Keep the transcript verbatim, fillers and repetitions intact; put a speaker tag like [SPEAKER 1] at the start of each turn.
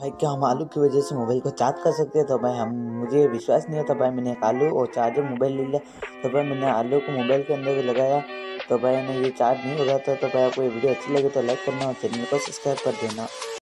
[SPEAKER 1] भाई क्या हम आलू की वजह से मोबाइल को चार्ज कर सकते हैं? तो भाई हम मुझे विश्वास नहीं होता भाई, मैंने एक आलू और चार्जर मोबाइल ले लिया। तो भाई मैंने आलू को मोबाइल के अंदर लगाया तो भाई ने ये चार्ज नहीं हो रहा था। तो भाई आपको ये वीडियो अच्छी लगी तो लाइक करना और चैनल को सब्सक्राइब कर देना।